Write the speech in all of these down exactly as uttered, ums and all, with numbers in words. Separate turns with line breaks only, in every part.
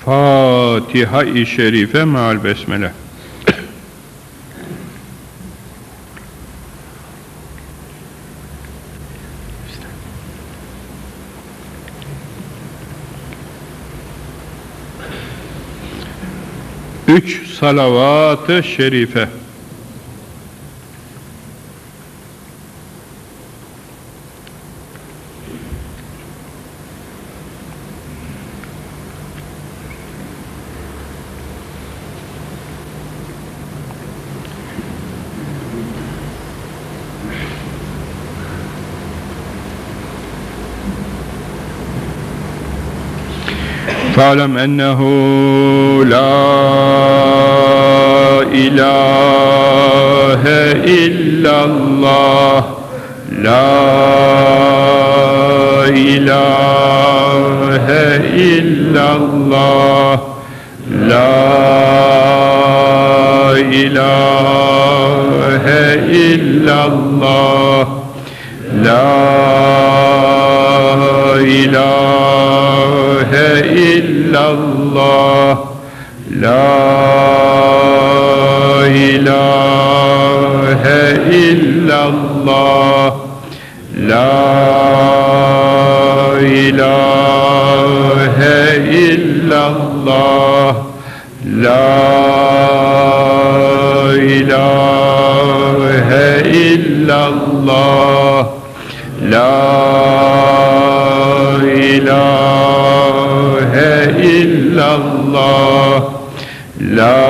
Fatiha-i Şerife meal besmele. Üç salavat-ı şerife. فَاعْلَمْ أَنَّهُ لَا إِلَٰهَ إِلَّا اللّٰهُ لَا إِلَٰهَ إِلَّا اللّٰهُ لَا إِلَٰهَ إِلَّا اللّٰهُ لَا إِلَٰهَ إِلَّا اللّٰهُ لَا إِلَٰهَ إِلَّا اللّٰهُ لَا إِلَٰهَ إِلَّا اللّٰهُ لَا إِلَٰهَ إِلَّا اللّٰهُ لَا إِلَٰهَ إِلَّا اللّٰهُ لَا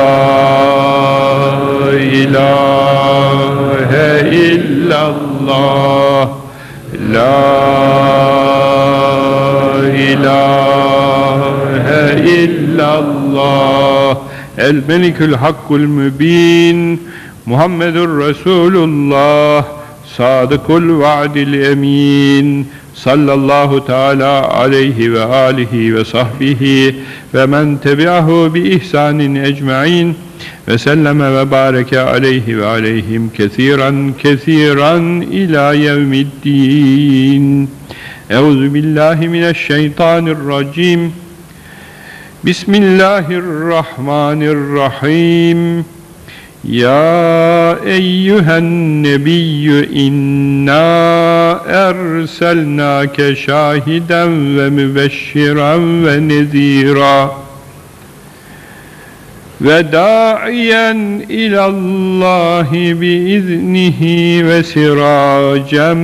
إِلَٰهَ إِلَّا اللّٰهُ لَا إِلَٰهَ إِلَّا اللّٰهُ El-Melikül Hakkul Mübin Muhammedur Resulullah Sadıkul Va'dil Emin sallallahu teala aleyhi ve alihi ve sahbihi ve men tebi'ahu bi ihsanin ecmaîn ve selleme ve bareke aleyhi ve aleyhim kesiran kesiran ila yevmiddin. Euzu billahi mineşşeytanirracim. Bismillahirrahmanirrahim. Ya eyyühen nebiyyü inna erselnâke şahiden ve mübeşşiren ve nezîrâ ve dâ'iyen ilallâhi biiznihi ve sirâcen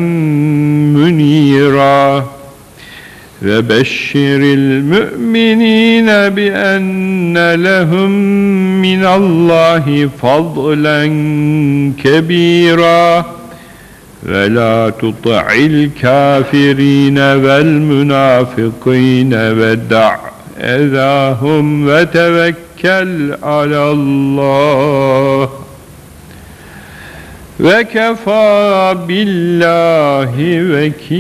münîrâ ve beşşiril mü'minîne bi enne lehum minallahi fadlen kebîrâ ve lâ tuta'il kâfirîne vel münâfikîne ve da' ezâhum ve tevekkel alallâh ve kefâ billahi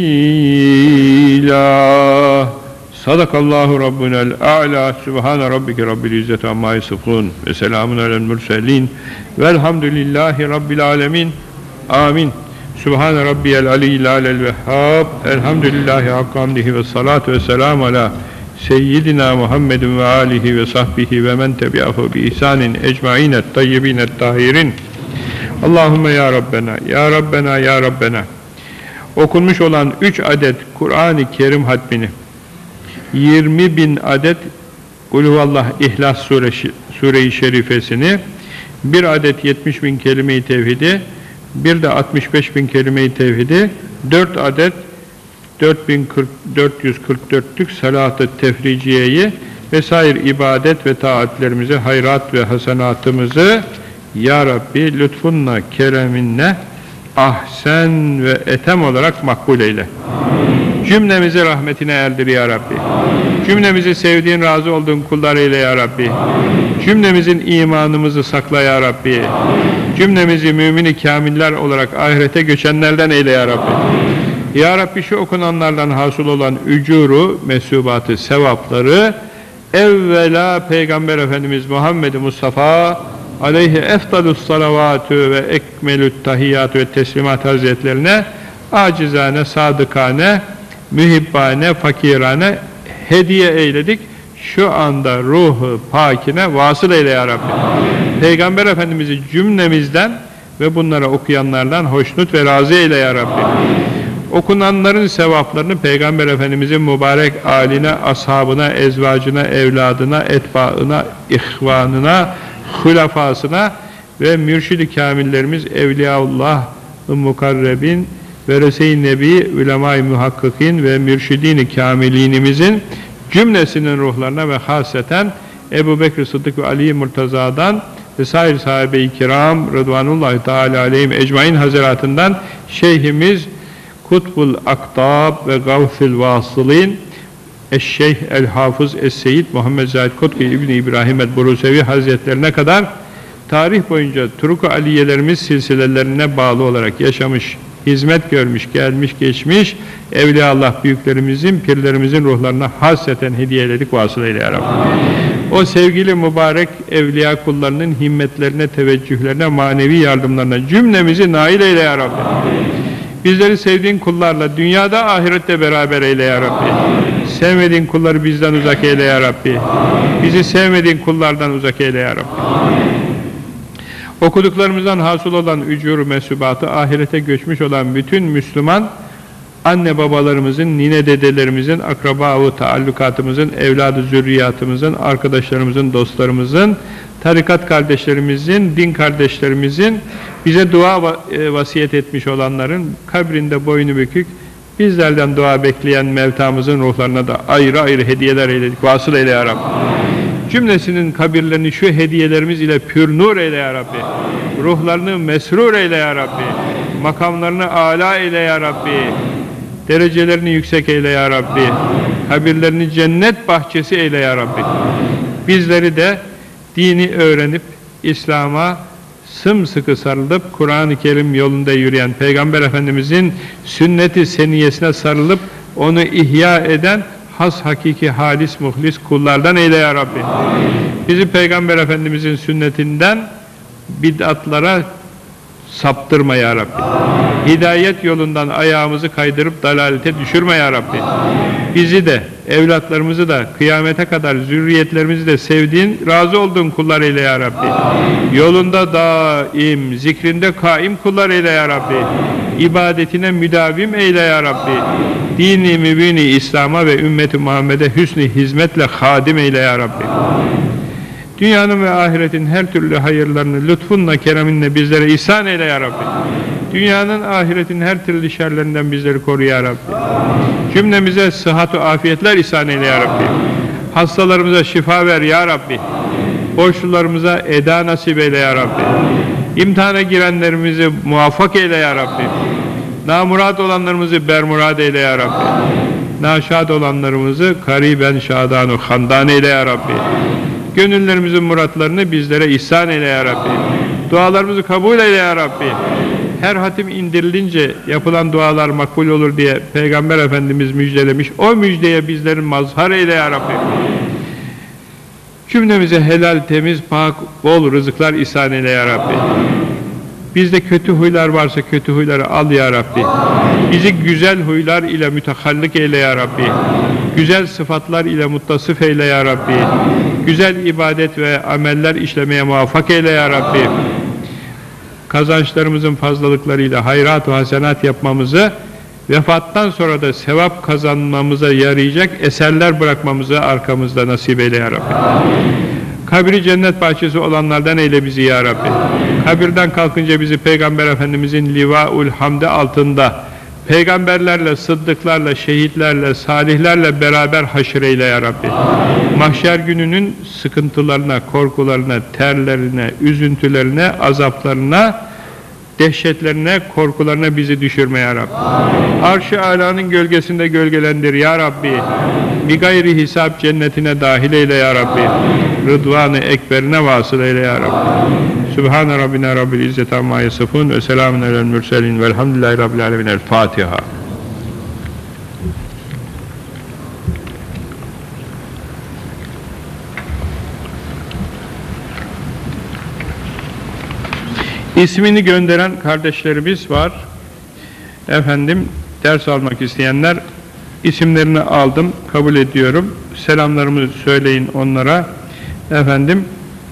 vekîlâ. Sadakallahu Rabbunel a'lâ. Sübhâne rabbike rabbil izzeti amma yasifûn ve selâmun alel murselîn velhamdülillahi rabbil âlemin. Amin. Sübhâne rabbiyel aliyyil âlel vehhâb. Elhamdülillahi hakka hamdihi ve salâtu ve selâmu alâ seyyidina Muhammedin ve âlihi ve sahbihi ve men tebi'ahu bi ihsânin ecmaîn et tayyibîn et tahirin. Allahümme ya Rabbena, ya Rabbena, ya Rabbena. Okunmuş olan üç adet Kur'an-ı Kerim hatmini, yirmi bin adet Kulhuvallah İhlas Suresi, Sure-i Şerifesini, bir adet yetmiş bin kelime-i tevhidi, bir de altmış beş bin kelime-i tevhidi, dört adet dört yüz kırk dörtlük salat-ı tefriciyeyi vesaire ibadet ve taatlerimizi, hayrat ve hasenatımızı Ya Rabbi lütfunla, kereminle ahsen ve etem olarak makbul eyle. Amin. Cümlemizi rahmetine erdir Ya Rabbi. Amin. Cümlemizi sevdiğin, razı olduğun kullar eyle Ya Rabbi. Amin. Cümlemizin imanımızı sakla Ya Rabbi. Amin. Cümlemizi mümin-i kamiller olarak ahirete göçenlerden eyle Ya Rabbi. Amin. Ya Rabbi şu okunanlardan hasıl olan ücuru, mesubatı, sevapları evvela Peygamber Efendimiz Muhammed Mustafa aleyhi efdalus salavatü ve ekmelü't tahiyyatü ve teslimat hazretlerine acizane, sadıkane, mühibbane, fakirane hediye eyledik. şu anda ruhu pakine vasıl eyle ya Rabbi. Peygamber Efendimiz'i cümlemizden ve bunları okuyanlardan hoşnut ve razı eyle ya Rabbi. Okunanların sevaplarını Peygamber Efendimiz'in mübarek âline, ashabına, ezvacına, evladına, etbaına, ihvanına, hulafasına ve mürşid-i kamillerimiz Evliyaullah-ı Mukarrebin, Verese-i Nebi, Ulema-i Muhakkikin ve Mürşidin-i Kamilinimizin cümlesinin ruhlarına ve haseten Ebu Bekir Sıddık ve Ali Murtaza'dan ve sair sahabe-i kiram Rıdvanullahi Teala aleyhim ecmain hazaratından Şeyhimiz Kutbul Aktab ve Gavfil Vasılin Eşşeyh el-Hafız Es-Seyyid Muhammed Zahid Kutbi İbni İbrahim el-Burusevi Hazretlerine kadar tarih boyunca Turuk-u Aliyelerimiz silsilelerine bağlı olarak yaşamış, hizmet görmüş, gelmiş, geçmiş Evliyaullah büyüklerimizin, pirlerimizin ruhlarına hasreten hediyeledik vasıl eyle ya Rabbi. O sevgili mübarek evliya kullarının himmetlerine, teveccühlerine, manevi yardımlarına cümlemizi nail eyle ya Rabbi. Bizleri sevdiğin kullarla dünyada ahirette beraber eyle ya Rabbi. Sevmediğin kulları bizden uzak eyle ya Rabbi. Bizi sevmediğin kullardan uzak eyle ya Rabbi. Okuduklarımızdan hasıl olan ücur mesubatı, ahirete göçmüş olan bütün Müslüman anne babalarımızın, nine dedelerimizin, akraba-u taallukatımızın, evladı zürriyatımızın, arkadaşlarımızın, dostlarımızın, tarikat kardeşlerimizin, din kardeşlerimizin, bize dua vasiyet etmiş olanların kabrinde boynu bükük, bizlerden dua bekleyen mevtamızın ruhlarına da ayrı ayrı hediyeler eyledik. Vasıl eyle ya Rabbi. Cümlesinin kabirlerini şu hediyelerimiz ile pür nur eyle ya Rabbi. Ruhlarını mesrur eyle ya Rabbi. Makamlarını âlâ eyle ya Rabbi. Derecelerini yüksek eyle ya Rabbi. Kabirlerini cennet bahçesi eyle ya Rabbi. Bizleri de dini öğrenip İslam'a sımsıkı sarılıp Kur'an-ı Kerim yolunda yürüyen Peygamber Efendimizin sünnet-i seniyesine sarılıp onu ihya eden has, hakiki, halis, muhlis kullardan eyle ya Rabbi. Bizi Peygamber Efendimizin sünnetinden bid'atlara saptırma ya Rabbi. Hidayet yolundan ayağımızı kaydırıp dalalete düşürme ya Rabbi. Bizi de, evlatlarımızı da, kıyamete kadar zürriyetlerimizi de sevdiğin, razı olduğun kullar eyle ya Rabbi. Yolunda daim, zikrinde kaim kullar eyle ya Rabbi. İbadetine müdavim eyle ya Rabbi. Dini mübini İslam'a ve ümmeti Muhammed'e hüsnü hizmetle hadim eyle ya Rabbi. Dünyanın ve ahiretin her türlü hayırlarını lütfunla, kereminle bizlere ihsan eyle ya Rabbi. Dünyanın, ahiretin her türlü şerlerinden bizleri koru ya Rabbi. Cümlemize sıhhat-ı afiyetler ihsan eyle ya Rabbi. Hastalarımıza şifa ver ya Rabbi. Borçlularımıza eda nasip eyle ya Rabbi. İmtihana girenlerimizi muvaffak eyle ya Rabbi. Namurad olanlarımızı bermurad eyle ya Rabbi. Naşad olanlarımızı kariben şadanu handan eyle ya Rabbi. Gönüllerimizin muratlarını bizlere ihsan eyle ya Rabbi. Dualarımızı kabul eyle ya Rabbi. Her hatim indirilince yapılan dualar makbul olur diye Peygamber Efendimiz müjdelemiş. O müjdeye bizlerin mazhar eyle ya Rabbi. Cümlemize helal, temiz, pak, bol rızıklar ihsan eyle ya Rabbi. Bizde kötü huylar varsa kötü huyları al ya Rabbi. Bizi güzel huylar ile mütehallik eyle ya Rabbi. Güzel sıfatlar ile muttasıf eyle ya Rabbi. Güzel ibadet ve ameller işlemeye muvaffak eyle ya Rabbi. Kazançlarımızın fazlalıklarıyla hayrat-ı hasenat yapmamızı, vefattan sonra da sevap kazanmamıza yarayacak eserler bırakmamızı arkamızda nasip eyle ya Rabbi. Kabri cennet bahçesi olanlardan eyle bizi ya Rabbi. Kabirden kalkınca bizi Peygamber Efendimizin livaul hamde altında peygamberlerle, sıddıklarla, şehitlerle, salihlerle beraber haşr eyle ya Rabbi. Mahşer gününün sıkıntılarına, korkularına, terlerine, üzüntülerine, azaplarına, dehşetlerine, korkularına bizi düşürme ya Rabbi. Arş-ı Alâ'nın gölgesinde gölgelendir ya Rabbi. Bir gayri hisap cennetine dahil eyle ya Rabbi. Rıdvan-ı ekberine vasıl eyle ya Rabbi. Sübhane Rabbina Rabbil İzzet amma yasifun ve selamun alel mürselin velhamdülillahi Rabbil alemin. El Fatiha. İsmini gönderen kardeşlerimiz var. Efendim, ders almak isteyenler isimlerini aldım, kabul ediyorum. Selamlarımı söyleyin onlara. Efendim,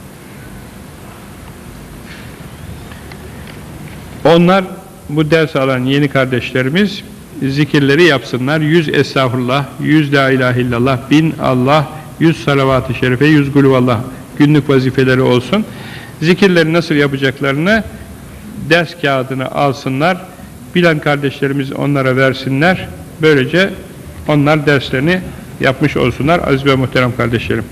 onlar bu ders alan yeni kardeşlerimiz zikirleri yapsınlar. Yüz estağfurullah, yüz la ilahe illallah, bin Allah, yüz salavat-ı şerife, yüz gulüvallah günlük vazifeleri olsun. Zikirleri nasıl yapacaklarını ders kağıdını alsınlar. Bilen kardeşlerimiz onlara versinler. Böylece onlar derslerini yapmış olsunlar aziz ve muhterem kardeşlerim.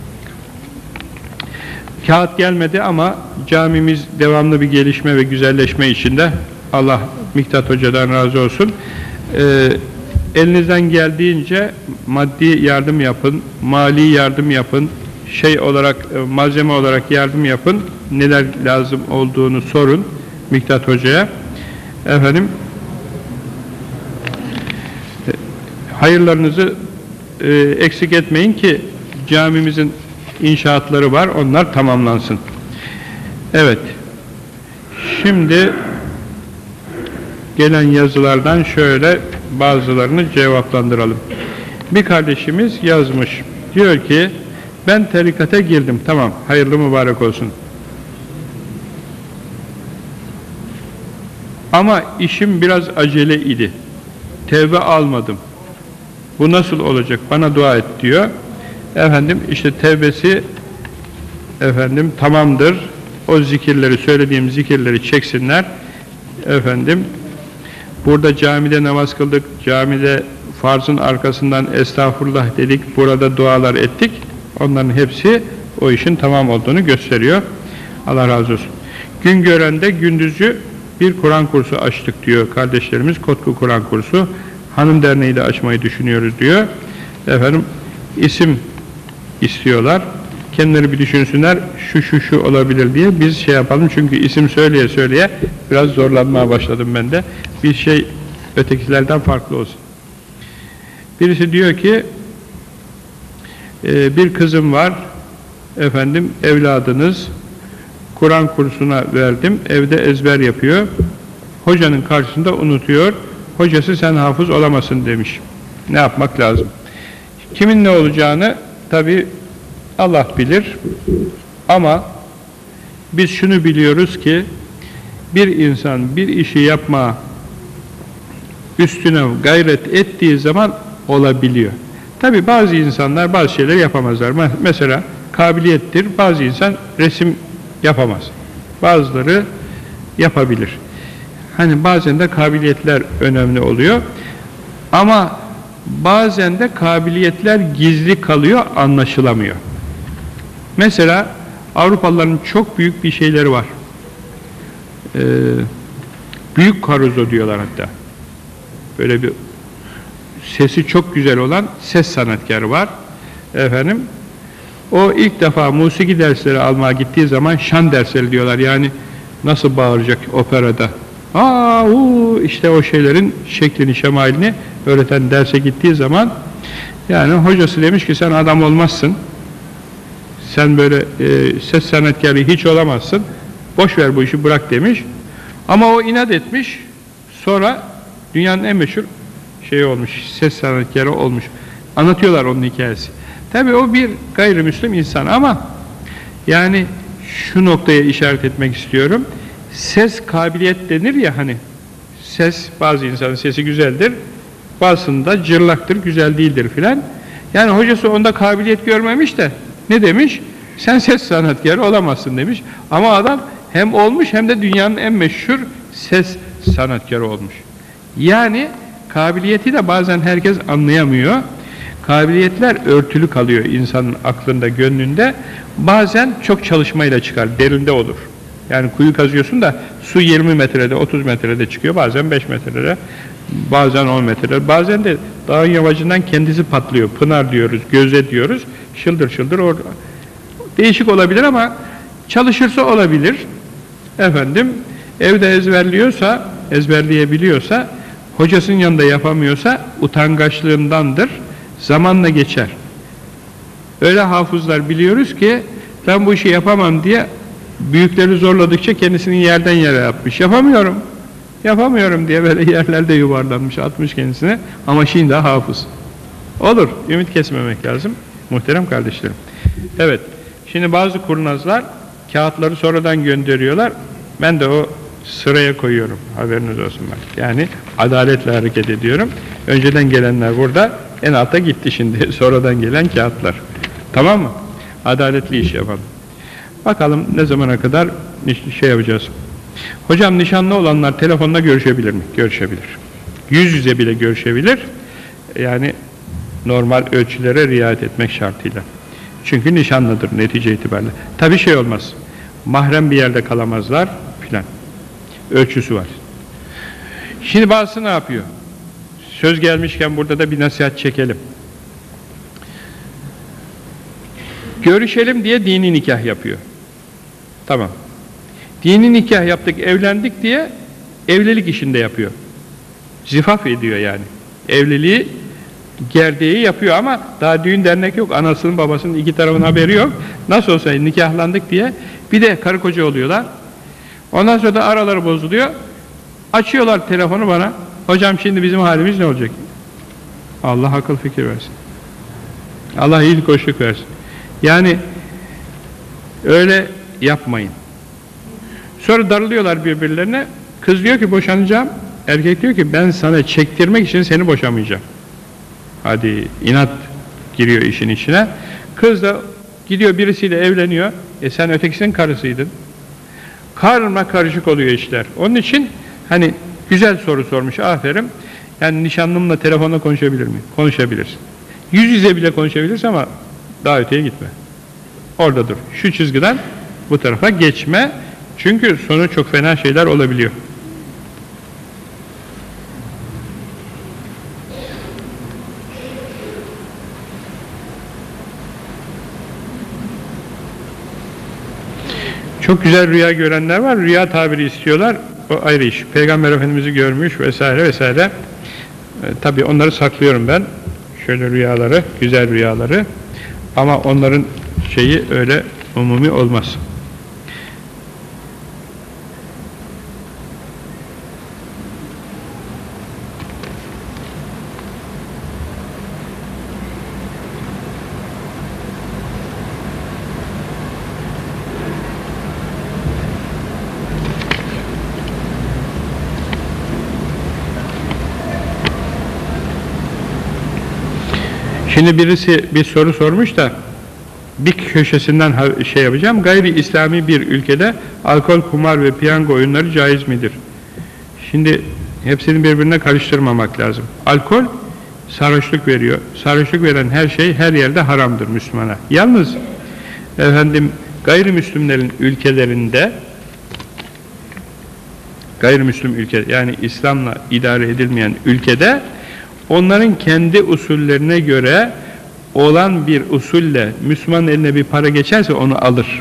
Kağıt gelmedi ama camimiz devamlı bir gelişme ve güzelleşme içinde. Allah Miktat Hoca'dan razı olsun. Ee, elinizden geldiğince maddi yardım yapın, mali yardım yapın, şey olarak, malzeme olarak yardım yapın. Neler lazım olduğunu sorun Miktat Hoca'ya. Efendim, hayırlarınızı e, eksik etmeyin ki camimizin inşaatları var, onlar tamamlansın. Evet, şimdi gelen yazılardan şöyle bazılarını cevaplandıralım. Bir kardeşimiz yazmış, diyor ki ben tarikata girdim, tamam, hayırlı mübarek olsun. Ama işim biraz acele idi, tevbe almadım. Bu nasıl olacak? Bana dua et diyor. Efendim işte tevbesi efendim tamamdır. O zikirleri, söylediğim zikirleri çeksinler. Efendim burada camide namaz kıldık. Camide farzın arkasından estağfurullah dedik. Burada dualar ettik. Onların hepsi o işin tamam olduğunu gösteriyor. Allah razı olsun. Güngören'de gündüzcü bir Kur'an kursu açtık diyor kardeşlerimiz. Kotku Kur'an kursu. Hanım Derneği de açmayı düşünüyoruz diyor. Efendim isim istiyorlar. Kendileri bir düşünsünler, şu şu şu olabilir diye biz şey yapalım. Çünkü isim söyleye söyleye biraz zorlanmaya başladım ben de. Bir şey ötekilerden farklı olsun. Birisi diyor ki e, bir kızım var, efendim evladınız, Kur'an kursuna verdim, evde ezber yapıyor. Hocanın karşısında unutuyor. Hocası sen hafız olamazsın demiş. Ne yapmak lazım? Kimin ne olacağını tabi Allah bilir. Ama biz şunu biliyoruz ki bir insan bir işi yapma üstüne gayret ettiği zaman olabiliyor. Tabi bazı insanlar bazı şeyler yapamazlar. Mesela kabiliyettir. Bazı insan resim yapamaz. Bazıları yapabilir. Hani bazen de kabiliyetler önemli oluyor. Ama bazen de kabiliyetler gizli kalıyor, anlaşılamıyor. Mesela Avrupalıların çok büyük bir şeyleri var. Ee, büyük karuzo diyorlar hatta. Böyle bir sesi çok güzel olan ses sanatkarı var. Efendim, o ilk defa musiki dersleri almaya gittiği zaman şan dersleri diyorlar. Yani nasıl bağıracak operada. Aa, uu, işte o şeylerin şeklini, şemalini öğreten derse gittiği zaman yani hocası demiş ki sen adam olmazsın. Sen böyle e, ses sanatkarı hiç olamazsın. Boş ver bu işi, bırak demiş. Ama o inat etmiş. Sonra dünyanın en meşhur şeyi olmuş, ses sanatkarı olmuş. Anlatıyorlar onun hikayesi. Tabii o bir gayrimüslim insan ama yani şu noktaya işaret etmek istiyorum. Ses kabiliyet denir ya hani. Ses, bazı insanın sesi güzeldir. Bazısında cırlaktır, güzel değildir filan. Yani hocası onda kabiliyet görmemiş de ne demiş? Sen ses sanatkarı olamazsın demiş. Ama adam hem olmuş hem de dünyanın en meşhur ses sanatkarı olmuş. Yani kabiliyeti de bazen herkes anlayamıyor. Kabiliyetler örtülü kalıyor insanın aklında, gönlünde. Bazen çok çalışmayla çıkar, derinde olur. Yani kuyu kazıyorsun da su yirmi metrede, otuz metrede çıkıyor. Bazen beş metrede, bazen on metrede. Bazen de dağın yamacından kendisi patlıyor. Pınar diyoruz, göze diyoruz. Şıldır şıldır orada. Değişik olabilir ama çalışırsa olabilir. Efendim, evde ezberliyorsa, ezberleyebiliyorsa, hocasının yanında yapamıyorsa utangaçlığındandır. Zamanla geçer. Öyle hafızlar biliyoruz ki ben bu işi yapamam diye büyükleri zorladıkça kendisini yerden yere yapmış. Yapamıyorum. Yapamıyorum diye böyle yerlerde yuvarlanmış, atmış kendisine ama şimdi hafız. Olur, ümit kesmemek lazım muhterem kardeşlerim. Evet, şimdi bazı kurnazlar kağıtları sonradan gönderiyorlar. Ben de o sıraya koyuyorum, haberiniz olsun bak. Yani adaletle hareket ediyorum. Önceden gelenler burada, en alta gitti şimdi sonradan gelen kağıtlar. Tamam mı? Adaletli iş yapalım. Bakalım ne zamana kadar şey yapacağız. Hocam nişanlı olanlar telefonla görüşebilir mi? Görüşebilir. Yüz yüze bile görüşebilir. Yani normal ölçülere riayet etmek şartıyla. Çünkü nişanlıdır netice itibariyle. Tabii şey olmaz. Mahrem bir yerde kalamazlar filan. Ölçüsü var. Şimdi bazısı ne yapıyor? Söz gelmişken burada da bir nasihat çekelim. Görüşelim diye dini nikah yapıyor. Tamam. Dini nikah yaptık, evlendik diye evlilik işinde yapıyor. Zifaf ediyor yani. Evliliği gerdeği yapıyor ama daha düğün dernek yok. Anasının babasının iki tarafın haberi yok. Nasıl olsa nikahlandık diye bir de karı koca oluyorlar. Ondan sonra da araları bozuluyor. Açıyorlar telefonu bana. Hocam şimdi bizim halimiz ne olacak? Allah akıl fikir versin. Allah iyilik hoşluk versin. Yani öyle yapmayın. Sonra darılıyorlar birbirlerine. Kız diyor ki boşanacağım. Erkek diyor ki ben sana çektirmek için seni boşamayacağım. Hadi inat giriyor işin içine. Kız da gidiyor birisiyle evleniyor. E sen ötekisinin karısıydın. Karma karışık oluyor işler. Onun için hani güzel soru sormuş, aferin. Yani nişanlımla telefonla konuşabilir mi? Konuşabilirsin. Yüz yüze bile konuşabilirsin ama daha öteye gitme. Orada dur. Şu çizgiden bu tarafa geçme. Çünkü sonu çok fena şeyler olabiliyor. Çok güzel rüya görenler var. Rüya tabiri istiyorlar. O ayrı iş. Peygamber Efendimiz'i görmüş vesaire vesaire. E, tabii onları saklıyorum ben. Şöyle rüyaları, güzel rüyaları. Ama onların şeyi öyle umumi olmaz. Şimdi birisi bir soru sormuş da bir köşesinden şey yapacağım. Gayri İslami bir ülkede alkol, kumar ve piyango oyunları caiz midir? Şimdi hepsini birbirine karıştırmamak lazım. Alkol sarhoşluk veriyor. Sarhoşluk veren her şey her yerde haramdır Müslümana. Yalnız efendim gayrimüslimlerin ülkelerinde gayrimüslim ülke yani İslam'la idare edilmeyen ülkede onların kendi usullerine göre olan bir usulle Müslümanın eline bir para geçerse onu alır.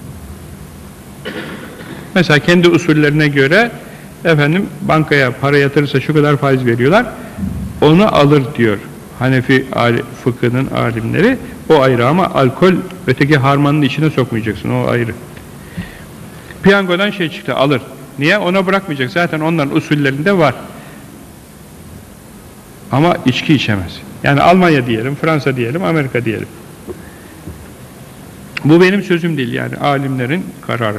Mesela kendi usullerine göre efendim bankaya para yatırırsa şu kadar faiz veriyorlar. Onu alır diyor. Hanefi fıkhının alimleri. O ayrı ama alkol öteki harmanın içine sokmayacaksın. O ayrı. Piyangodan şey çıktı alır. Niye? Ona bırakmayacak. Zaten onların usullerinde var. Ama içki içemez. Yani Almanya diyelim, Fransa diyelim, Amerika diyelim. Bu benim sözüm değil yani alimlerin kararı.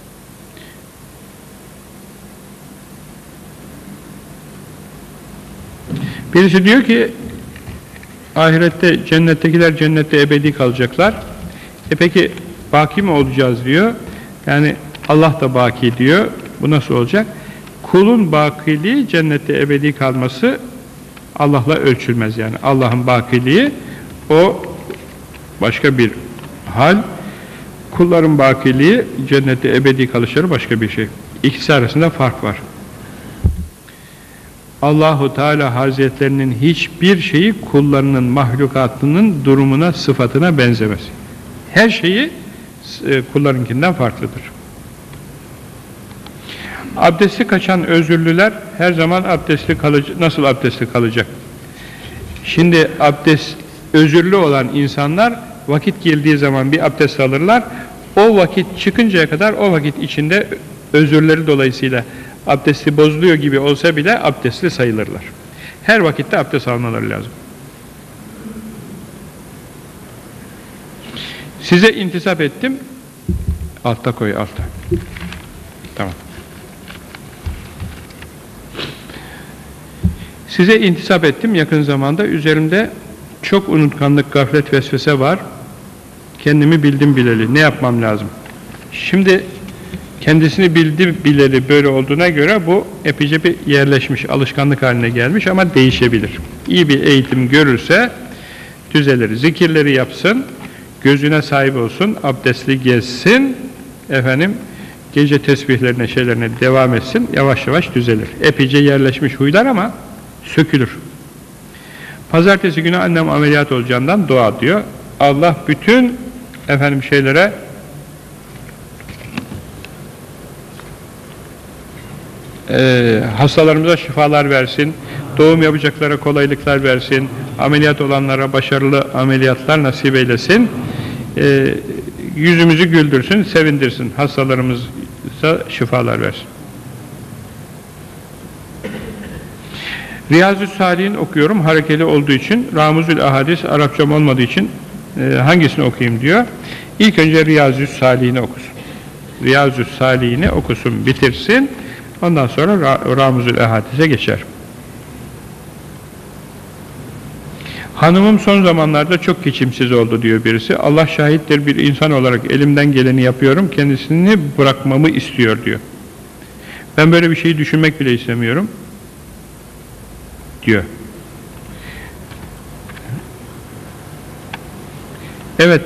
Birisi diyor ki ahirette cennettekiler cennette ebedi kalacaklar. E peki baki mi olacağız diyor. Yani Allah da baki diyor. Bu nasıl olacak? Kulun bakiliği cennette ebedi kalması Allah'la ölçülmez yani. Allah'ın bakiliği o başka bir hal. Kulların bakiliği cennette ebedi kalışları başka bir şey. İkisi arasında fark var. Allahu Teala Hazretlerinin hiçbir şeyi kullarının, mahlukatının durumuna, sıfatına benzemez. Her şeyi kullarınkinden farklıdır. Abdesti kaçan özürlüler her zaman abdestli kalacak. Nasıl abdestli kalacak? Şimdi abdest özürlü olan insanlar vakit girdiği zaman bir abdest alırlar. O vakit çıkıncaya kadar o vakit içinde özürleri dolayısıyla abdesti bozuluyor gibi olsa bile abdestli sayılırlar. Her vakitte abdest almaları lazım. Size intisap ettim. Altta koy, altta. Tamam. Size intisap ettim yakın zamanda. Üzerimde çok unutkanlık, gaflet, vesvese var. Kendimi bildim bileli. Ne yapmam lazım? Şimdi kendisini bildi bileli böyle olduğuna göre bu epeyce bir yerleşmiş, alışkanlık haline gelmiş ama değişebilir. İyi bir eğitim görürse düzelir. Zikirleri yapsın, gözüne sahip olsun, abdestli gezsin, efendim gece tesbihlerine, şeylerine devam etsin, yavaş yavaş düzelir. Epeyce yerleşmiş huylar ama sökülür. Pazartesi günü annem ameliyat olacağından dua diyor. Allah bütün efendim şeylere e, hastalarımıza şifalar versin, doğum yapacaklara kolaylıklar versin, ameliyat olanlara başarılı ameliyatlar nasip eylesin, e, yüzümüzü güldürsün, sevindirsin, hastalarımıza şifalar versin. Riyazu Salih'in okuyorum, harekeli olduğu için, Ramuzül Ahadis Arapçam olmadığı için e, hangisini okuyayım diyor. İlk önce Riyazu Salih'ini okusun. Riyazu Salih'ini okusun, bitirsin, ondan sonra Ra Ramuzül Ahadis'e geçer. Hanımım son zamanlarda çok geçimsiz oldu diyor birisi. Allah şahittir, bir insan olarak elimden geleni yapıyorum, kendisini bırakmamı istiyor diyor. Ben böyle bir şeyi düşünmek bile istemiyorum diyor. Evet,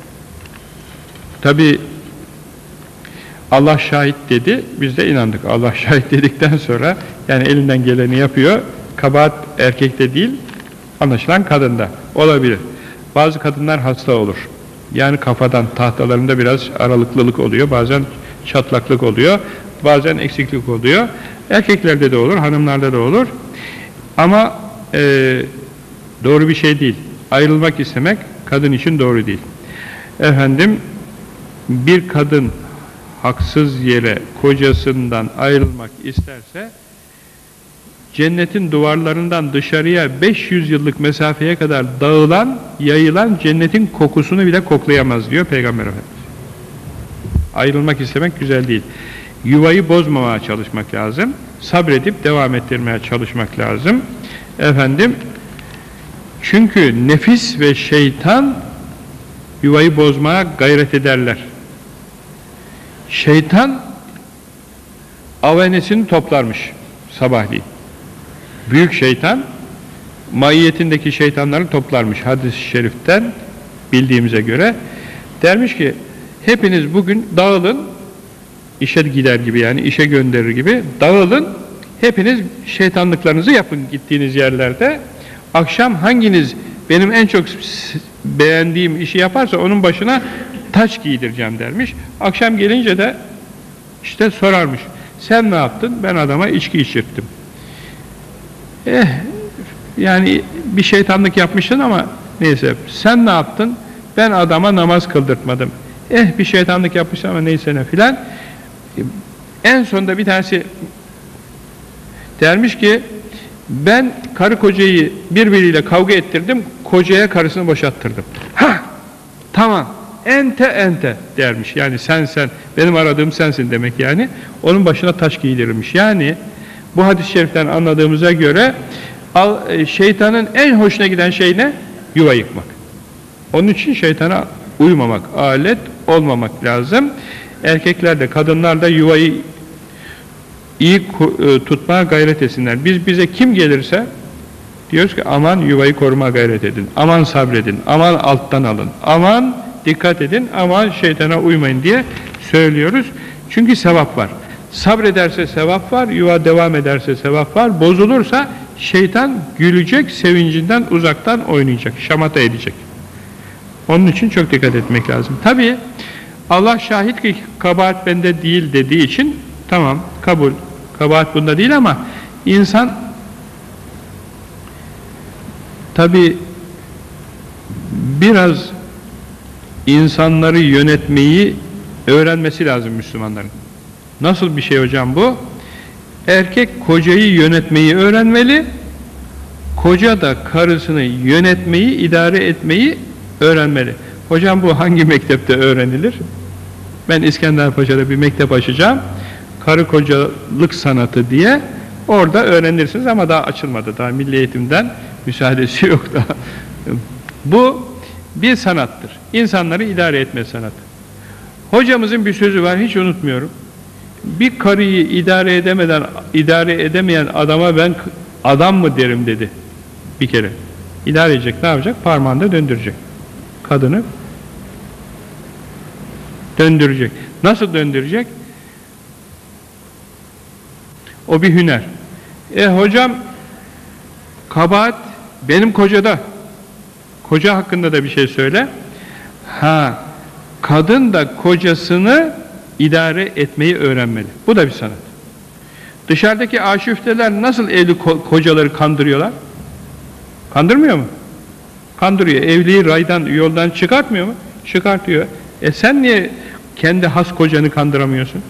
tabi Allah şahit dedi, biz de inandık. Allah şahit dedikten sonra, yani elinden geleni yapıyor, kabahat erkekte değil, anlaşılan kadında olabilir. Bazı kadınlar hasta olur. Yani kafadan, tahtalarında biraz aralıklılık oluyor, bazen çatlaklık oluyor, bazen eksiklik oluyor. Erkeklerde de olur, hanımlarda da olur. Ama e, doğru bir şey değil. Ayrılmak istemek kadın için doğru değil. Efendim, bir kadın haksız yere kocasından ayrılmak isterse, cennetin duvarlarından dışarıya beş yüz yıllık mesafeye kadar dağılan, yayılan cennetin kokusunu bile koklayamaz diyor Peygamber Efendimiz. Ayrılmak istemek güzel değil. Yuvayı bozmamaya çalışmak lazım. Sabredip devam ettirmeye çalışmak lazım. Efendim, çünkü nefis ve şeytan yuvayı bozmaya gayret ederler. Şeytan avenesini toplarmış sabahleyin. Büyük şeytan maiyetindeki şeytanları toplarmış hadis-i şeriften bildiğimize göre. Dermiş ki hepiniz bugün dağılın, işe gider gibi, yani işe gönderir gibi dağılın, hepiniz şeytanlıklarınızı yapın gittiğiniz yerlerde. Akşam hanginiz benim en çok beğendiğim işi yaparsa onun başına taç giydireceğim dermiş. Akşam gelince de işte sorarmış. Sen ne yaptın? Ben adama içki içirttim. Eh, yani bir şeytanlık yapmışsın ama neyse. Sen ne yaptın? Ben adama namaz kıldırtmadım. Eh, bir şeytanlık yapmışsın ama neyse ne filan. En sonunda bir tanesi dermiş ki ben karı kocayı birbiriyle kavga ettirdim, kocaya karısını boşattırdım. Ha, tamam, ente ente dermiş. Yani sen sen, benim aradığım sensin demek yani. Onun başına taş giydirilmiş. Yani bu hadis-i şeriften anladığımıza göre şeytanın en hoşuna giden şey ne? Yuva yıkmak. Onun için şeytana uymamak, alet olmamak lazım. Erkekler de kadınlar da yuvayı iyi tutmaya gayret etsinler. Biz bize kim gelirse diyoruz ki aman yuvayı korumaya gayret edin, aman sabredin, aman alttan alın, aman dikkat edin, aman şeytana uymayın diye söylüyoruz. Çünkü sevap var. Sabrederse sevap var, yuva devam ederse sevap var. Bozulursa şeytan gülecek, sevincinden uzaktan oynayacak, şamata edecek. Onun için çok dikkat etmek lazım. Tabii Allah şahit ki kabahat bende değil dediği için tamam, kabul, kabahat bunda değil ama insan tabii biraz insanları yönetmeyi öğrenmesi lazım Müslümanların. Nasıl bir şey hocam bu? Erkek kocayı yönetmeyi öğrenmeli, koca da karısını yönetmeyi, idare etmeyi öğrenmeli. Hocam bu hangi mektepte öğrenilir? Ben İskenderpaşa'da bir mektep açacağım. Karı kocalık sanatı diye orada öğrenirsiniz ama daha açılmadı. Daha Milli Eğitim'den müsaadesi yok daha. Bu bir sanattır. İnsanları idare etme sanatı. Hocamızın bir sözü var, hiç unutmuyorum. Bir karıyı idare edemeden, idare edemeyen adama ben adam mı derim dedi. Bir kere. İdare edecek, ne yapacak? Parmağında döndürecek. Kadını döndürecek. Nasıl döndürecek? O bir hüner. E hocam, kabahat benim kocada. Koca hakkında da bir şey söyle. Ha, kadın da kocasını idare etmeyi öğrenmeli. Bu da bir sanat. Dışarıdaki aşüfteler nasıl evli ko- kocaları kandırıyorlar? Kandırmıyor mu? Kandırıyor. Evliliği raydan, yoldan çıkartmıyor mu? Çıkartıyor. E sen niye kendi has kocanı kandıramıyorsun?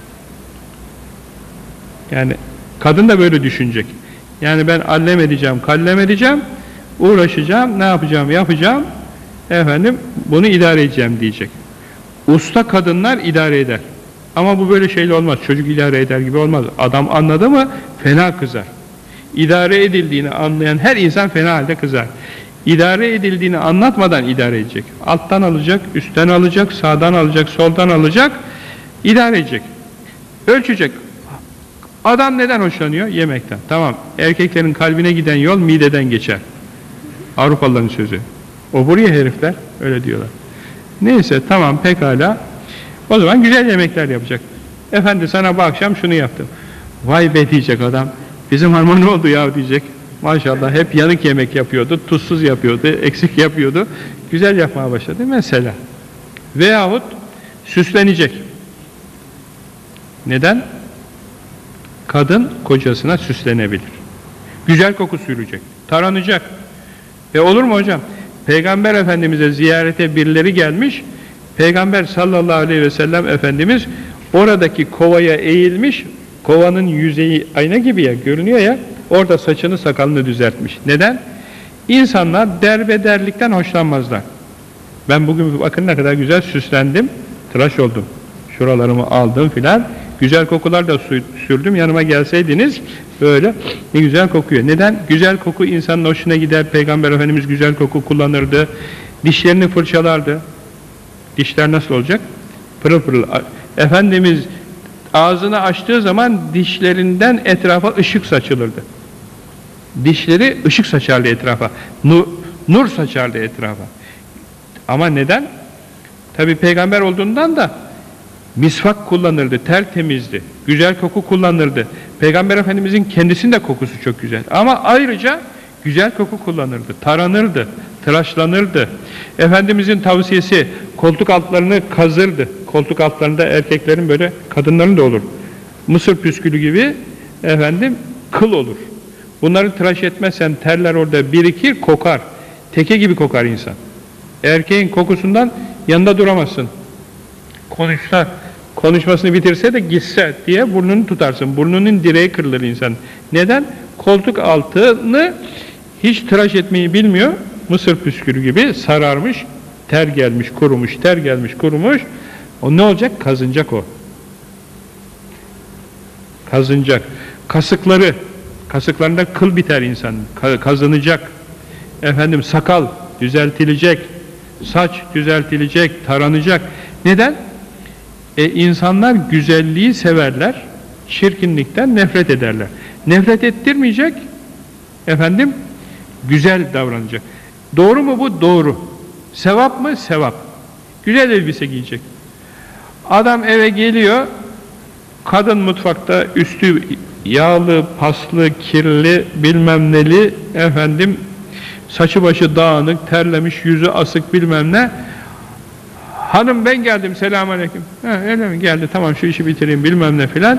Yani kadın da böyle düşünecek. Yani ben allem edeceğim, kallem edeceğim, uğraşacağım, ne yapacağım, yapacağım, efendim bunu idare edeceğim diyecek. Usta kadınlar idare eder. Ama bu böyle şeyle olmaz. Çocuk idare eder gibi olmaz. Adam anladı mı fena kızar. İdare edildiğini anlayan her insan fena halde kızar. İdare edildiğini anlatmadan idare edecek. Alttan alacak, üstten alacak, sağdan alacak, soldan alacak, idare edecek. Ölçecek. Adam neden hoşlanıyor? Yemekten. Tamam. Erkeklerin kalbine giden yol mideden geçer. Avrupalıların sözü. O buraya herifler. Öyle diyorlar. Neyse tamam pekala. O zaman güzel yemekler yapacak. Efendi sana bu akşam şunu yaptım. Vay be diyecek adam. Bizim harman ne oldu ya diyecek. Maşallah hep yanık yemek yapıyordu. Tuzsuz yapıyordu. Eksik yapıyordu. Güzel yapmaya başladı mesela. Veyahut süslenecek. Neden? Kadın kocasına süslenebilir. Güzel koku sürecek. Taranacak. E olur mu hocam? Peygamber Efendimiz'e ziyarete birileri gelmiş. Peygamber sallallahu aleyhi ve sellem Efendimiz oradaki kovaya eğilmiş. Kovanın yüzeyi ayna gibi ya görünüyor ya. Orada saçını sakalını düzeltmiş. Neden? İnsanlar derbederlikten hoşlanmazlar. Ben bugün bakın ne kadar güzel süslendim. Tıraş oldum. Şuralarımı aldım filan. Güzel kokular da sürdüm. Yanıma gelseydiniz böyle ne güzel kokuyor. Neden? Güzel koku insanın hoşuna gider. Peygamber Efendimiz güzel koku kullanırdı. Dişlerini fırçalardı. Dişler nasıl olacak? Pırıl pırıl. Efendimiz ağzını açtığı zaman dişlerinden etrafa ışık saçılırdı. Dişleri ışık saçardı etrafa. Nur, nur saçardı etrafa. Ama neden? Tabi peygamber olduğundan da misvak kullanırdı, tertemizdi, güzel koku kullanırdı. Peygamber Efendimizin kendisinin de kokusu çok güzel. Ama ayrıca güzel koku kullanırdı, taranırdı, tıraşlanırdı. Efendimizin tavsiyesi koltuk altlarını kazırdı. Koltuk altlarında erkeklerin böyle, kadınların da olur. Mısır püskülü gibi efendim kıl olur. Bunları tıraş etmezsen terler orada birikir, kokar. Teke gibi kokar insan. Erkeğin kokusundan yanında duramazsın. Konuşsa, konuşmasını bitirse de gitse diye burnunu tutarsın. Burnunun direği kırılır insan. Neden? Koltuk altını hiç tıraş etmeyi bilmiyor. Mısır püskülü gibi sararmış, ter gelmiş, kurumuş, ter gelmiş, kurumuş. O ne olacak? Kazınacak o. Kazınacak. Kasıkları, kasıklarında kıl biter insan. Kazınacak. Efendim sakal düzeltilecek. Saç düzeltilecek, taranacak. Neden? E, insanlar güzelliği severler, çirkinlikten nefret ederler. Nefret ettirmeyecek, efendim, güzel davranacak. Doğru mu bu? Doğru. Sevap mı? Sevap. Güzel elbise giyecek. Adam eve geliyor, kadın mutfakta üstü yağlı, paslı, kirli, bilmem neli, efendim, saçı başı dağınık, terlemiş, yüzü asık bilmem ne. Hanım ben geldim, selamünaleyküm. Ha, öyle mi? Geldi, tamam şu işi bitireyim bilmem ne filan.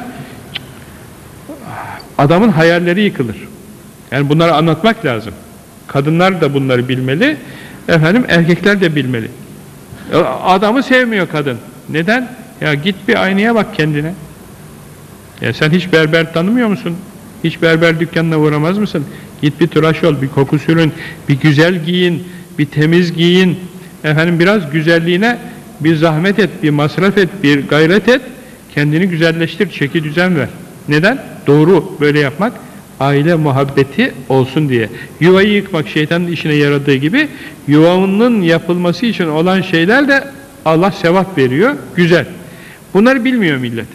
Adamın hayalleri yıkılır. Yani bunları anlatmak lazım. Kadınlar da bunları bilmeli, efendim erkekler de bilmeli. Adamı sevmiyor kadın. Neden? Ya git bir aynaya bak kendine. Ya sen hiç berber tanımıyor musun? Hiç berber dükkanına uğramaz mısın? Git bir tıraş ol, bir koku sürün, bir güzel giyin, bir temiz giyin. Efendim biraz güzelliğine bir zahmet et, bir masraf et, bir gayret et. Kendini güzelleştir, çeki düzen ver. Neden? Doğru böyle yapmak. Aile muhabbeti olsun diye. Yuvayı yıkmak şeytanın işine yaradığı gibi yuvanın yapılması için olan şeyler de Allah sevap veriyor. Güzel. Bunları bilmiyor millet.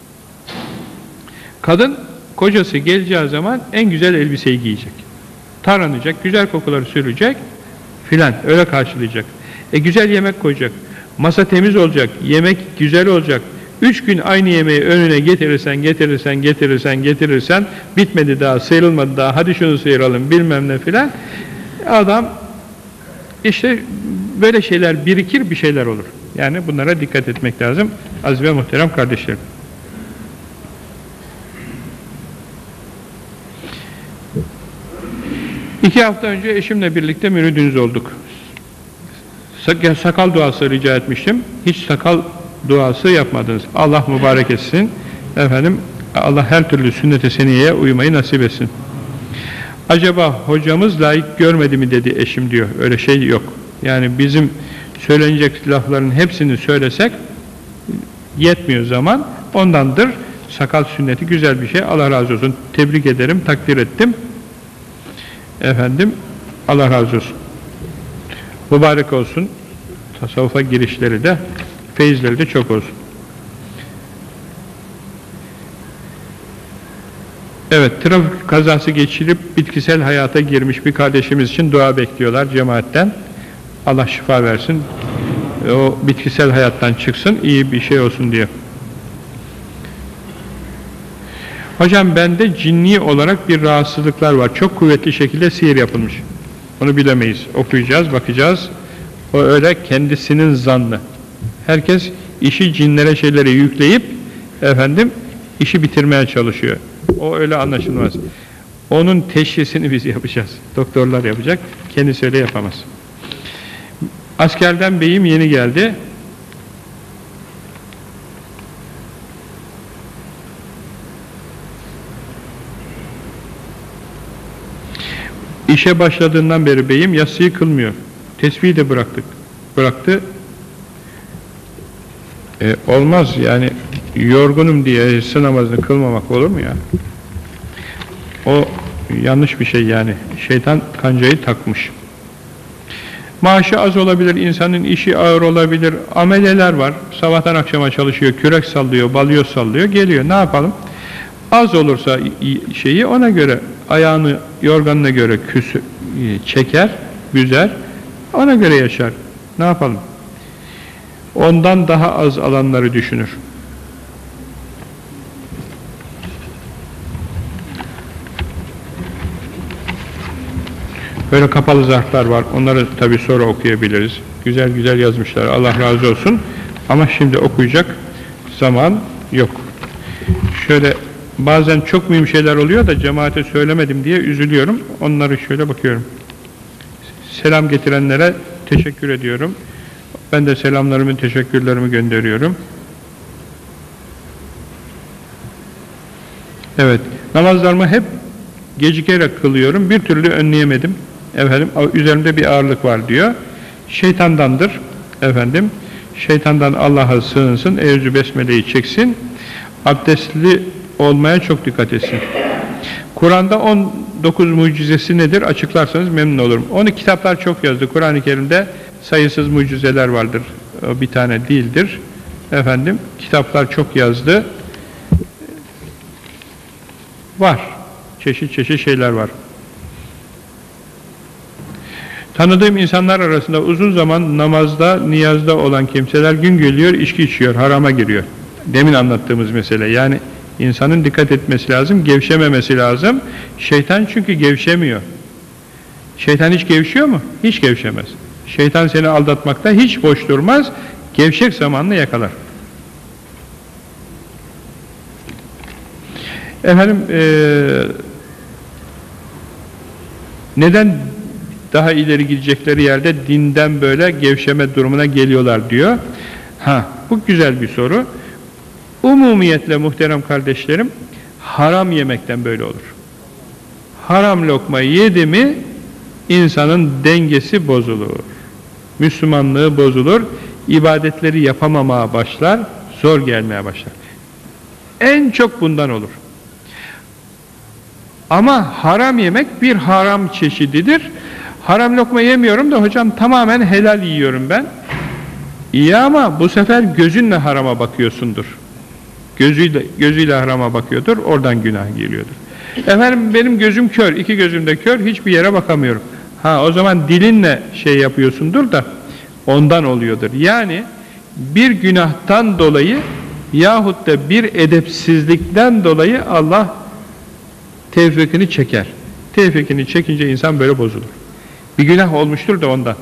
Kadın kocası geleceği zaman en güzel elbiseyi giyecek. Taranacak, güzel kokuları sürecek filan. Öyle karşılayacak. E güzel yemek koyacak. Masa temiz olacak. Yemek güzel olacak. Üç gün aynı yemeği önüne getirirsen, getirirsen, getirirsen, getirirsen, bitmedi daha, sıyrılmadı daha, hadi şunu sıyıralım, bilmem ne filan. Adam, işte böyle şeyler birikir, bir şeyler olur. Yani bunlara dikkat etmek lazım. Aziz ve muhterem kardeşlerim. İki hafta önce eşimle birlikte müridiniz olduk. Sakal duası rica etmiştim. Hiç sakal duası yapmadınız. Allah mübarek etsin. Efendim, Allah her türlü sünnet-i seniyeye uymayı nasip etsin. Acaba hocamız layık görmedi mi dedi eşim diyor. Öyle şey yok. Yani bizim söylenecek lafların hepsini söylesek yetmiyor zaman. Ondandır. Sakal sünneti güzel bir şey. Allah razı olsun. Tebrik ederim, takdir ettim. Efendim, Allah razı olsun. Mübarek olsun. Tasavvufa girişleri de, feyizleri de çok olsun. Evet, trafik kazası geçirip bitkisel hayata girmiş bir kardeşimiz için dua bekliyorlar cemaatten. Allah şifa versin. O bitkisel hayattan çıksın, iyi bir şey olsun diye. Hocam bende cinni olarak bir rahatsızlıklar var. Çok kuvvetli şekilde sihir yapılmış. Onu bilemeyiz. Okuyacağız, bakacağız. O öyle kendisinin zannı. Herkes işi cinlere şeyleri yükleyip efendim işi bitirmeye çalışıyor. O öyle anlaşılmaz. Onun teşhisini biz yapacağız. Doktorlar yapacak. Kendisi öyle yapamaz. Askerden beyim yeni geldi. İşe başladığından beri beyim yatsıyı kılmıyor. Tesbihi de bıraktık. Bıraktı. E, olmaz yani yorgunum diye yatsı namazını kılmamak olur mu ya? O yanlış bir şey yani. Şeytan kancayı takmış. Maaşı az olabilir, insanın işi ağır olabilir. Ameleler var. Sabahtan akşama çalışıyor, kürek sallıyor, balyoz sallıyor, geliyor. Ne yapalım? Az olursa şeyi ona göre, ayağını yorganına göre küsü, çeker, büzer, ona göre yaşar. Ne yapalım? Ondan daha az alanları düşünür. Böyle kapalı zarflar var. Onları tabii sonra okuyabiliriz. Güzel güzel yazmışlar. Allah razı olsun. Ama şimdi okuyacak zaman yok. Şöyle bazen çok mühim şeyler oluyor da cemaate söylemedim diye üzülüyorum. Onları şöyle bakıyorum. Selam getirenlere teşekkür ediyorum. Ben de selamlarımı, teşekkürlerimi gönderiyorum. Evet, namazlarımı hep gecikerek kılıyorum. Bir türlü önleyemedim. Efendim, üzerimde bir ağırlık var diyor. Şeytandandır. Efendim, şeytandan Allah'a sığınsın, Eûzü Besmele'yi çeksin. Abdestli olmaya çok dikkat etsin. Kur'an'da on dokuz mucizesi nedir? Açıklarsanız memnun olurum. Onu kitaplar çok yazdı. Kur'an-ı Kerim'de sayısız mucizeler vardır. O bir tane değildir. Efendim, kitaplar çok yazdı. Var. Çeşit çeşit şeyler var. Tanıdığım insanlar arasında uzun zaman namazda, niyazda olan kimseler gün geliyor, içki içiyor, harama giriyor. Demin anlattığımız mesele. Yani insanın dikkat etmesi lazım, gevşememesi lazım. Şeytan çünkü gevşemiyor. Şeytan hiç gevşiyor mu? Hiç gevşemez. Şeytan seni aldatmakta hiç boş durmaz, gevşek zamanını yakalar. Efendim, ee, neden daha ileri gidecekleri yerde dinden böyle gevşeme durumuna geliyorlar diyor. Ha, bu güzel bir soru. Umumiyetle muhterem kardeşlerim, Haram yemekten böyle olur. Haram lokma yedi mi insanın dengesi bozulur. Müslümanlığı bozulur. İbadetleri yapamamaya başlar. Zor gelmeye başlar. En çok bundan olur. Ama haram yemek bir haram çeşididir. Haram lokma yemiyorum da hocam tamamen helal yiyorum ben. İyi ama bu sefer gözünle harama bakıyorsundur. Gözüyle, gözüyle harama bakıyordur. Oradan günah geliyordur. Efendim benim gözüm kör. İki gözüm de kör. Hiçbir yere bakamıyorum. Ha o zaman dilinle şey yapıyorsundur da ondan oluyordur. Yani bir günahtan dolayı yahut da bir edepsizlikten dolayı Allah tevfikini çeker. Tevfikini çekince insan böyle bozulur. Bir günah olmuştur da ondan.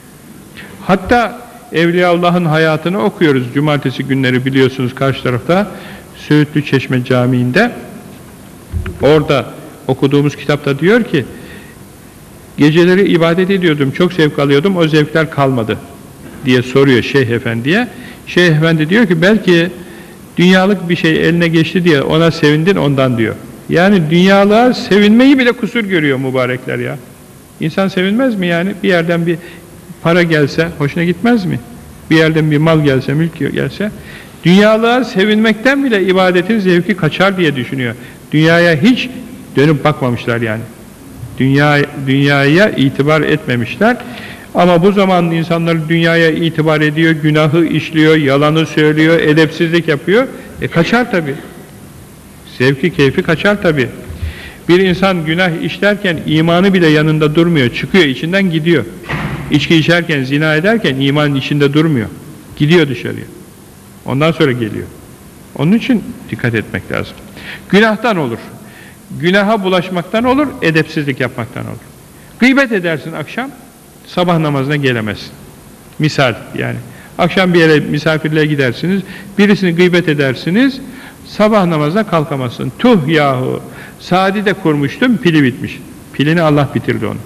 Hatta Evliyaullah'ın hayatını okuyoruz. Cumartesi günleri biliyorsunuz karşı tarafta Söğütlü Çeşme Camii'nde. Orada okuduğumuz kitapta diyor ki geceleri ibadet ediyordum, çok zevk alıyordum, o zevkler kalmadı diye soruyor Şeyh Efendi'ye. Şeyh Efendi diyor ki belki dünyalık bir şey eline geçti diye ona sevindin ondan diyor. Yani dünyalığa sevinmeyi bile kusur görüyor mübarekler ya. İnsan sevinmez mi yani? Bir yerden bir para gelse hoşuna gitmez mi? Bir yerden bir mal gelse, mülk gelse. Dünyalığa sevinmekten bile ibadetin zevki kaçar diye düşünüyor. Dünyaya hiç dönüp bakmamışlar yani. Dünya, dünyaya itibar etmemişler. Ama bu zaman insanlar dünyaya itibar ediyor, günahı işliyor, yalanı söylüyor, edepsizlik yapıyor. E kaçar tabii. Zevki, keyfi kaçar tabii. Bir insan günah işlerken imanı bile yanında durmuyor. Çıkıyor, içinden gidiyor. İçki içerken, zina ederken imanın içinde durmuyor. Gidiyor dışarıya. Ondan sonra geliyor. Onun için dikkat etmek lazım. Günahtan olur. Günaha bulaşmaktan olur, edepsizlik yapmaktan olur. Gıybet edersin akşam, sabah namazına gelemezsin. Misal yani. Akşam bir yere misafirliğe gidersiniz, birisini gıybet edersiniz, sabah namazına kalkamazsın. Tuh yahu! Saati de kurmuştum, pili bitmiş. Pilini Allah bitirdi onu.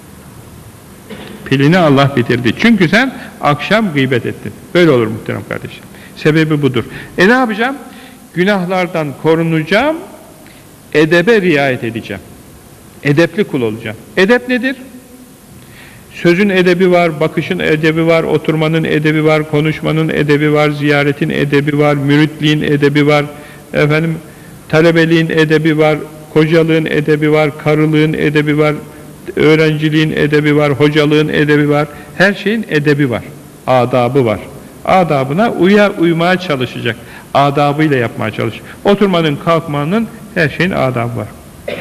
Pilini Allah bitirdi. Çünkü sen akşam gıybet ettin. Böyle olur muhterem kardeşim. Sebebi budur. E ne yapacağım? Günahlardan korunacağım, edebe riayet edeceğim. Edepli kul olacağım. Edep nedir? Sözün edebi var, bakışın edebi var, oturmanın edebi var, konuşmanın edebi var, ziyaretin edebi var, müritliğin edebi var, efendim talebeliğin edebi var, kocalığın edebi var, karılığın edebi var, öğrenciliğin edebi var, hocalığın edebi var, her şeyin edebi var, adabı var. Adabına uyar, uymaya çalışacak, adabıyla yapmaya çalış. Oturmanın, kalkmanın, her şeyin adabı var.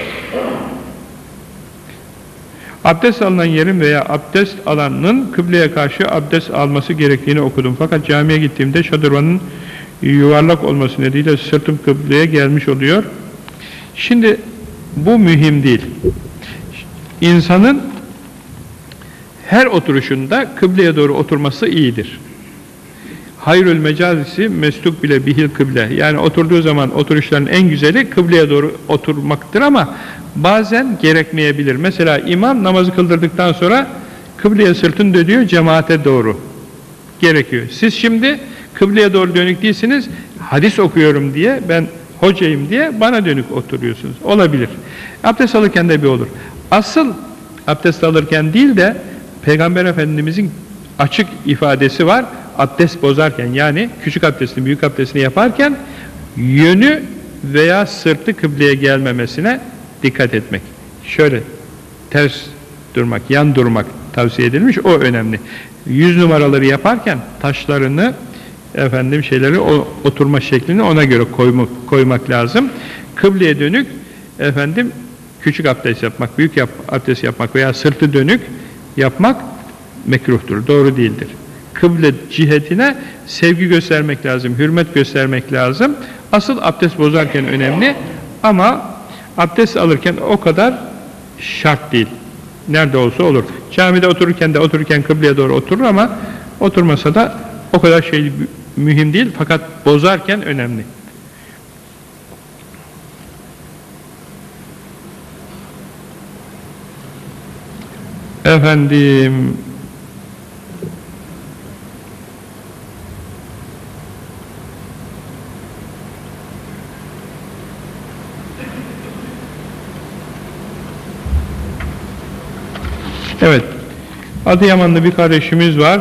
Abdest alınan yerin veya abdest alanının kıbleye karşı abdest alması gerektiğini okudum. Fakat camiye gittiğimde şadırvanın yuvarlak olması nedeniyle sırtım kıbleye gelmiş oluyor. Şimdi bu mühim değil. İnsanın her oturuşunda kıbleye doğru oturması iyidir. Hayrül mecalisi mestuk bile bihil kıble. Yani oturduğu zaman oturuşların en güzeli kıbleye doğru oturmaktır ama bazen gerekmeyebilir. Mesela imam namazı kıldırdıktan sonra kıbleye sırtını dönüyor, cemaate doğru gerekiyor. Siz şimdi kıbleye doğru dönük değilsiniz, hadis okuyorum diye, ben hocayım diye bana dönük oturuyorsunuz. Olabilir. Abdest alırken de bir olur. Asıl abdest alırken değil de Peygamber Efendimizin açık ifadesi var. Abdest bozarken, yani küçük abdestini, büyük abdestini yaparken yönü veya sırtı kıbleye gelmemesine dikkat etmek. Şöyle ters durmak, yan durmak tavsiye edilmiş, o önemli. Yüz numaraları yaparken taşlarını, efendim şeyleri, o oturma şeklini ona göre koymak, koymak lazım. Kıbleye dönük, efendim küçük abdest yapmak, büyük yap, abdest yapmak veya sırtı dönük yapmak mekruhtur, doğru değildir. Kıble cihetine sevgi göstermek lazım, hürmet göstermek lazım. Asıl abdest bozarken önemli ama abdest alırken o kadar şart değil. Nerede olsa olur. Camide otururken de otururken kıbleye doğru oturur ama oturmasa da o kadar şey mühim değil, fakat bozarken önemli. Efendim, Evet, Adıyamanlı bir kardeşimiz var.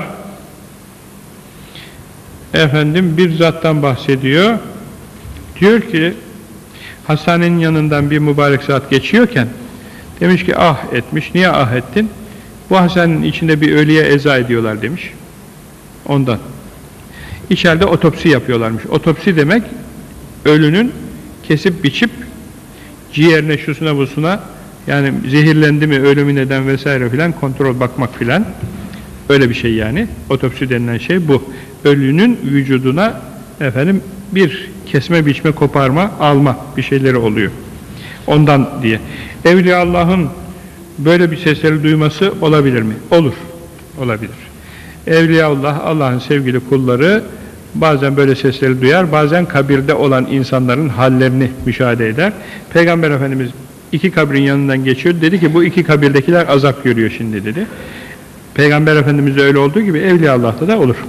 Efendim bir zattan bahsediyor. Diyor ki, hastanenin yanından bir mübarek zat geçiyorken, demiş ki ah etmiş, niye ah ettin? Bu hastanenin içinde bir ölüye eza ediyorlar demiş. Ondan. İçeride otopsi yapıyorlarmış. Otopsi demek, ölünün kesip biçip, ciğerine, şusuna, busuna, yani zehirlendi mi, ölümü neden vesaire filan kontrol bakmak filan. Öyle bir şey yani. Otopsi denilen şey bu. Ölünün vücuduna efendim bir kesme, biçme, koparma, alma bir şeyleri oluyor. Ondan diye. Evliya Allah'ın böyle bir sesleri duyması olabilir mi? Olur. Olabilir. Evliyaullah, Allah'ın sevgili kulları bazen böyle sesleri duyar, bazen kabirde olan insanların hallerini müşahede eder. Peygamber Efendimiz iki kabrin yanından geçiyor, dedi ki bu iki kabirdekiler azap görüyor şimdi dedi. Peygamber Efendimiz'de öyle olduğu gibi Evliyaullah'ta da olur.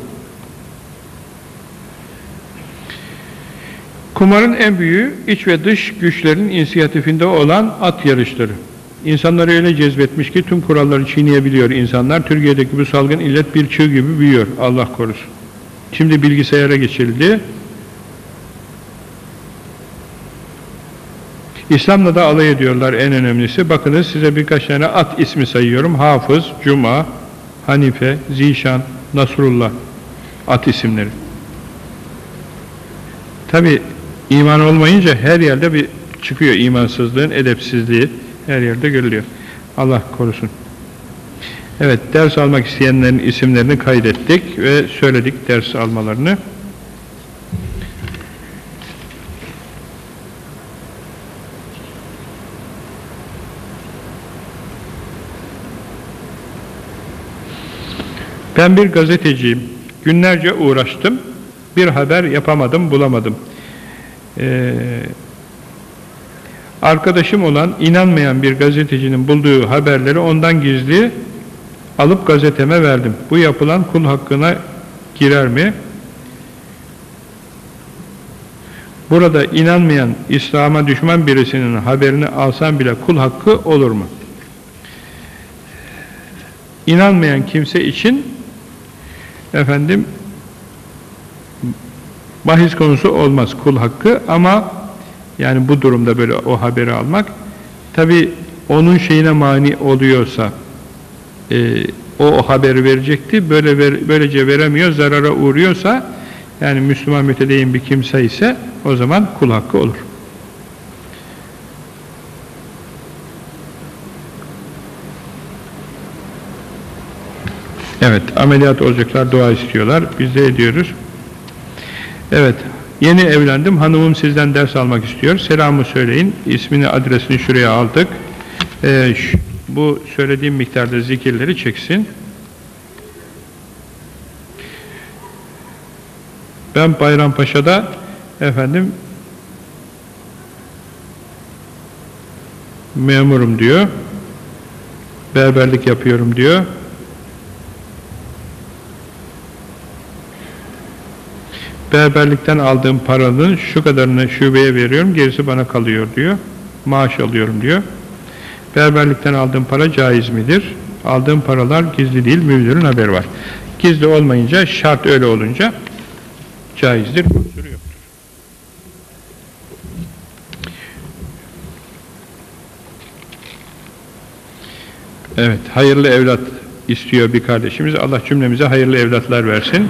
Kumarın en büyüğü iç ve dış güçlerin inisiyatifinde olan at yarışları. İnsanları öyle cezbetmiş ki tüm kuralları çiğneyebiliyor insanlar. Türkiye'deki bu salgın illet bir çığ gibi büyüyor. Allah korusun. Şimdi bilgisayara geçildi. İslam'la da alay ediyorlar en önemlisi. Bakınız size birkaç tane at ismi sayıyorum. Hafız, Cuma, Hanife, Zişan, Nasrullah at isimleri. Tabi iman olmayınca her yerde bir çıkıyor imansızlığın, edepsizliği her yerde görülüyor. Allah korusun. Evet, ders almak isteyenlerin isimlerini kaydettik ve söyledik ders almalarını. Ben bir gazeteciyim. Günlerce uğraştım. Bir haber yapamadım, bulamadım. Ee, arkadaşım olan, inanmayan bir gazetecinin bulduğu haberleri ondan gizli alıp gazeteme verdim. Bu yapılan kul hakkına girer mi? Burada inanmayan, İslam'a düşman birisinin haberini alsam bile kul hakkı olur mu? İnanmayan kimse için efendim bahis konusu olmaz kul hakkı, ama yani bu durumda böyle o haberi almak tabi onun şeyine mani oluyorsa e, o, o haberi verecekti, böyle ver, böylece veremiyor, zarara uğruyorsa, yani Müslüman mütedeyyin bir kimse ise o zaman kul hakkı olur. Evet, ameliyat olacaklar, dua istiyorlar. Biz de ediyoruz. Evet, yeni evlendim. Hanımım sizden ders almak istiyor. Selamı söyleyin. İsmini, adresini şuraya aldık. Ee, şu, bu söylediğim miktarda zikirleri çeksin. Ben Bayrampaşa'da efendim memurum diyor. Berberlik yapıyorum diyor. Berberlikten aldığım paranın şu kadarını şubeye veriyorum, gerisi bana kalıyor diyor. Maaş alıyorum diyor. Berberlikten aldığım para caiz midir? Aldığım paralar gizli değil, müdürün haberi var. Gizli olmayınca, şart öyle olunca caizdir, kusuru yoktur. Evet, hayırlı evlat istiyor bir kardeşimiz. Allah cümlemize hayırlı evlatlar versin.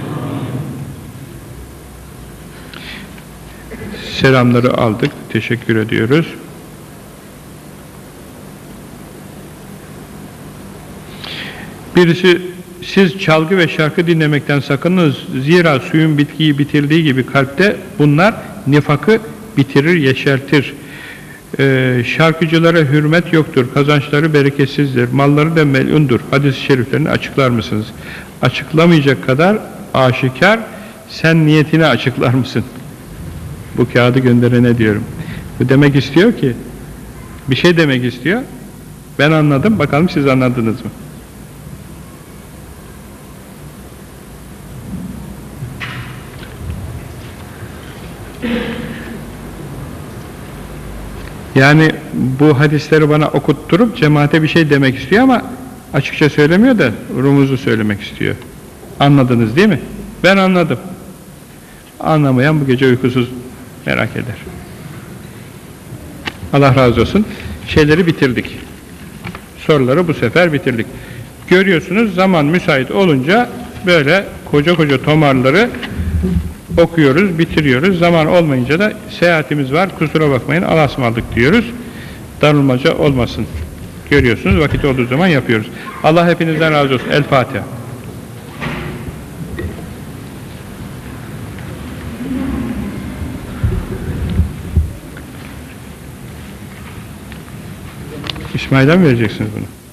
Selamları aldık. Teşekkür ediyoruz. Birisi, siz çalgı ve şarkı dinlemekten sakınınız. Zira suyun bitkiyi bitirdiği gibi kalpte bunlar nifakı bitirir, yeşertir. Ee, şarkıcılara hürmet yoktur. Kazançları bereketsizdir. Malları da melundur. Hadis-i şeriflerini açıklar mısınız? Açıklamayacak kadar aşikar. Sen niyetini açıklar mısın? Bu kağıdı gönderene diyorum. Bu demek istiyor ki, bir şey demek istiyor. Ben anladım, bakalım siz anladınız mı? Yani bu hadisleri bana okutturup cemaate bir şey demek istiyor ama Açıkça söylemiyor da rumuzu söylemek istiyor. Anladınız değil mi? Ben anladım. Anlamayan bu gece uykusuz merak eder. Allah razı olsun. Şeyleri bitirdik. Soruları bu sefer bitirdik. Görüyorsunuz zaman müsait olunca böyle koca koca tomarları okuyoruz, bitiriyoruz. Zaman olmayınca da seyahatimiz var, kusura bakmayın, Allah'a ısmarladık diyoruz. Darılmaca olmasın. Görüyorsunuz, vakit olduğu zaman yapıyoruz. Allah hepinizden razı olsun. El Fatiha. İsmail'e mi vereceksiniz bunu?